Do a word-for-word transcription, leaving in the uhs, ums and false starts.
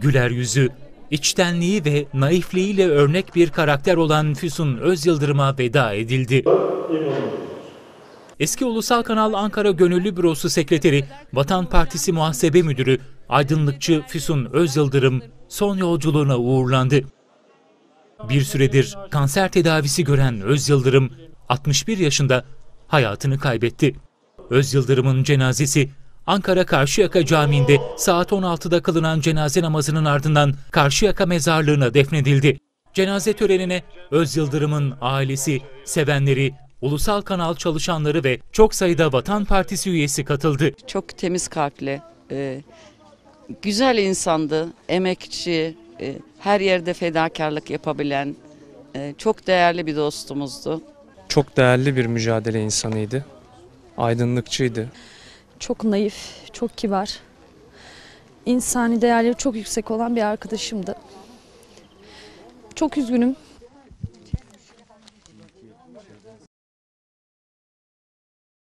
Güler yüzü, içtenliği ve naifliğiyle örnek bir karakter olan Füsun Özyıldırım'a veda edildi. Eski Ulusal Kanal Ankara Gönüllü Bürosu Sekreteri, Vatan Partisi Muhasebe Müdürü, aydınlıkçı Füsun Özyıldırım son yolculuğuna uğurlandı. Bir süredir kanser tedavisi gören Özyıldırım, altmış bir yaşında hayatını kaybetti. Özyıldırım'ın cenazesi Ankara Karşıyaka Camii'nde saat on altıda kılınan cenaze namazının ardından Karşıyaka Mezarlığı'na defnedildi. Cenaze törenine Özyıldırım'ın ailesi, sevenleri, ulusal kanal çalışanları ve çok sayıda Vatan Partisi üyesi katıldı. Çok temiz kalpli, e, güzel insandı, emekçi, e, her yerde fedakarlık yapabilen, e, çok değerli bir dostumuzdu. Çok değerli bir mücadele insanıydı, aydınlıkçıydı. Çok naif, çok kibar, insani değerleri çok yüksek olan bir arkadaşımdı. Çok üzgünüm.